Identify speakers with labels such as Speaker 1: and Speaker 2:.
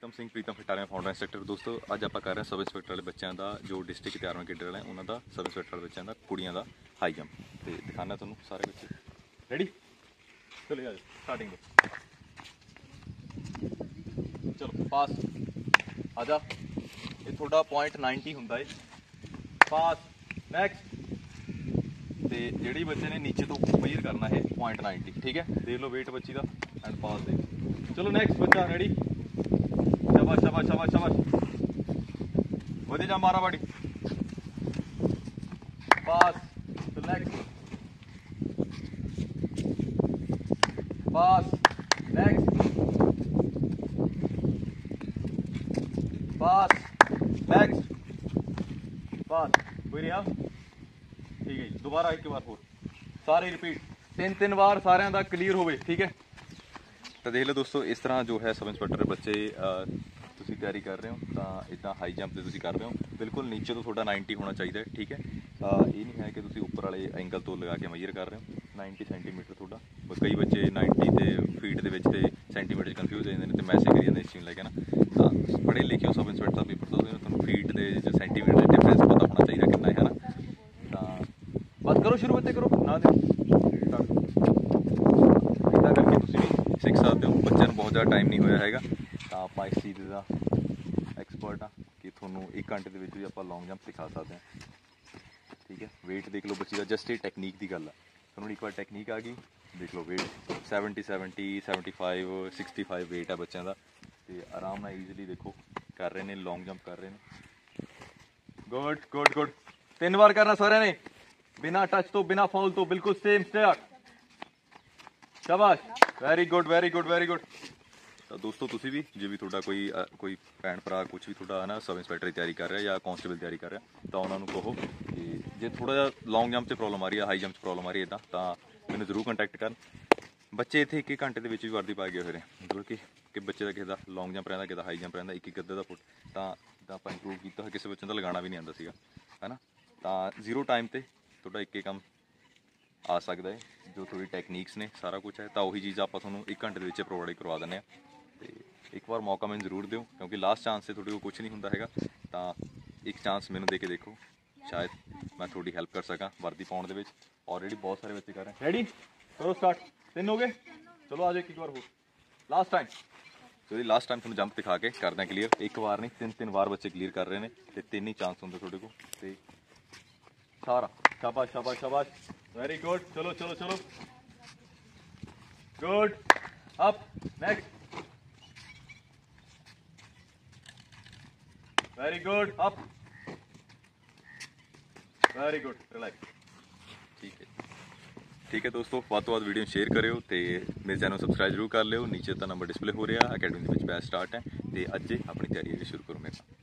Speaker 1: Pritam Singh Pritam Khataria founder instructor. ਦੋਸਤੋ ਅੱਜ ਆਪਾਂ ਕਰ ਰਹੇ सब इंस्पेक्टर वाले बच्चों का जो डिस्ट्रिक्ट 11वें केडर वाले उन्हों का सब इंस्पेक्टर वाले बच्चों का कुड़ियां का हाई जंप तो दिखाना तुहानू सारे बच्चे रेडी। चलो आ स्टार्टिंग चलो पास आजा ये थोड़ा पॉइंट 90 होंगे है पास नैक्सट तो जी बच्चे ने नीचे तो मेजर करना है पॉइंट 90 ठीक है। देख लो वेट बच्ची का एंड पास देख। चलो नैक्सट बच्चा रेडी शाबाश शाबाश शाबाश शाबाश वधी जा मारा बाड़ी पास तो next pass next pass next pass कोई रहा ठीक है जी। दोबारा एक बार होर सारे रिपीट तीन तीन बार सारे का क्लीयर हो ठीक है। तो देख लो दोस्तों इस तरह जो है सब इंस्पेक्टर बच्चे तुसी तैयारी कर रहे हो तो इदा हाई जंप तुसी कर रहे हो बिल्कुल नीचे तो थोड़ा 90 होना चाहिए ठीक है। ये नहीं है कि तुसी ऊपर वाले एंगल तो लगा के मेजर कर रहे हो 90 सेंटीमीटर थोड़ा कई बच्चे 90 ते फीट के सेंटीमीटर कन्फ्यूज हो जाते हैं तो मैसेज करी जाते इस चीज़ लैके ना। तो पढ़े लिखे हो सब इंस्पेक्टर पेपर तो फीट के सेंटीमीटर डिफरेंस पता होना चाहिए कितना है ना। तो बस करो शुरू बच्चे करो ना दे इदा करके तुसी भी सीख सकते हो। बच्चों को बहुत ज़्यादा टाइम नहीं होया हैगा तो आप इस चीज़ का एक्सपर्ट हाँ कि थोनों 1 घंटे के भी आप लॉन्ग जंप सिखा सकते हैं ठीक है। वेट देख लो बच्ची का जस्ट ये टेक्नीक की गल है थोनों एक बार टेक्नीक आ गई देख लो वेट 70 70 75 65 वेट है बच्चों का तो आराम ना ईजिली देखो कर रहे हैं लॉन्ग जंप कर रहे हैं। गुड गुड गुड 3 बार करना सारे ने बिना टच तो बिना फाउल तो बिल्कुल सेम स्टार्ट शाबाश very good very good very good. तो दोस्तों तुसी भी जो भी थोड़ा कोई भैन भरा कुछ भी थोड़ा है ना सब इंस्पेक्टर की तैयारी कर रहा है या कॉन्स्टेबल तैयारी कर रहा है तो उन्होंने कहो कि जो थोड़ा जहा लॉन्ग जंप से प्रॉब्लम आ रही है हाई जंप प्रॉब्लम आ रही है इदा तो मैंने जरूर कंटैक्ट कर। बच्चे इतने 1 घंटे के भी वर्दी पा गए फिर मतलब कि बच्चे का किसी का लॉन्ग जंप रहता किसी हाई जंप रहता एक अद्धे का फुट तो आप इंप्रूव किया किसी बच्चे का लगाना भी नहीं आता है ना। तो 0 टाइम पर थोड़ा एक काम आ सकता है जो थोड़ी टैक्नीक्स ने सारा कुछ है तो वही चीज़ आप 1 घंटे के प्रोवाइड करवा दें। तो एक बार मौका मैंने जरूर दो क्योंकि लास्ट चांस से थोड़े को कुछ नहीं होंगे हैगा तो एक चांस मैंने दे के देखो शायद मैं थोड़ी हेल्प कर सका वर्दी पाने के। ऑलरेडी बहुत सारे बच्चे कर रहे हैं रेडी करो स्टार्ट 3 हो गए चलो आज एक बार हो लास्ट टाइम तो लास्ट टाइम थोड़ा जंप दिखा के कर दें क्लीयर एक बार नहीं 3 बार बच्चे क्लीयर कर रहे हैं तो 3 ही चांस होंगे थोड़े को तो सारा शाबाश शाबाश शाबाश वेरी गुड। चलो चलो चलो good up next very good up very good relax ठीक है दोस्तों बाद तो बाद वीडियो शेयर करो तो मेरे चैनल सबसक्राइब जरूर कर लियो। नीचे तो नंबर डिस्प्ले हो रहा अकैडमी बैच स्टार्ट है तो अज्जे अपनी तैयारी शुरू करो मेरे